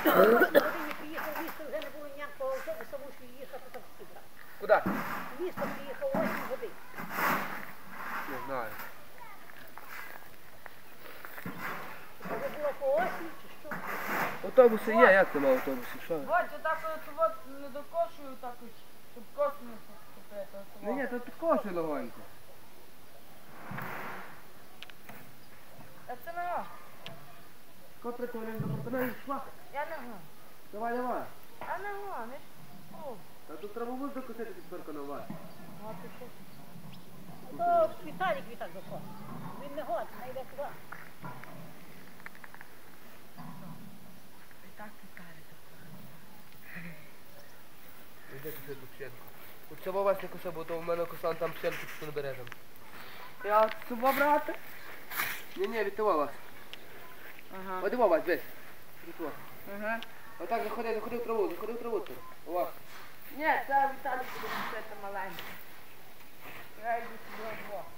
Вони приїхав в місто, вже не було ніякого автобуса, мусив їхати таксі брати. Куди? В місто приїхав 8 годин. Не знаю. Це було по осінь чи що? Автобуси є, як нема автобусів, що? Вот, так от не докошую так ось, щоб косу не купити. Ні, тут підкошуй легонько. А це не гра. Котре ти не запропонуєш шмах? Я не гра. Давай, давай. Я не гра, не шпу. А тут треба буде докосити підкорка на вас. А ти що? То Віталік відтак доходить. Він не годить, не йде туди. І так Віталій. Іде тут до пшенку. От цього вас не коса, бо то в мене косан там пшенку що не бере там. Я от цього брати? Ні, від того вас. Ага. От його вас, десь. Від того. Ага. Отак заходи в траву тут. О. Ні, це Віталій буде це маленький. Я йду сюди.